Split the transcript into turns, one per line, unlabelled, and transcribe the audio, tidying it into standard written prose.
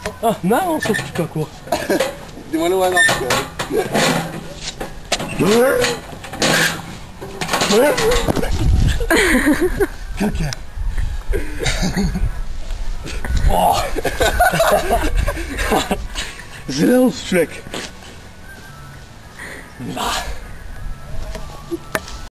Ah, não, só fica com.
Demorou mais nossa.
O que é? Oh! Zelfswek. Lá.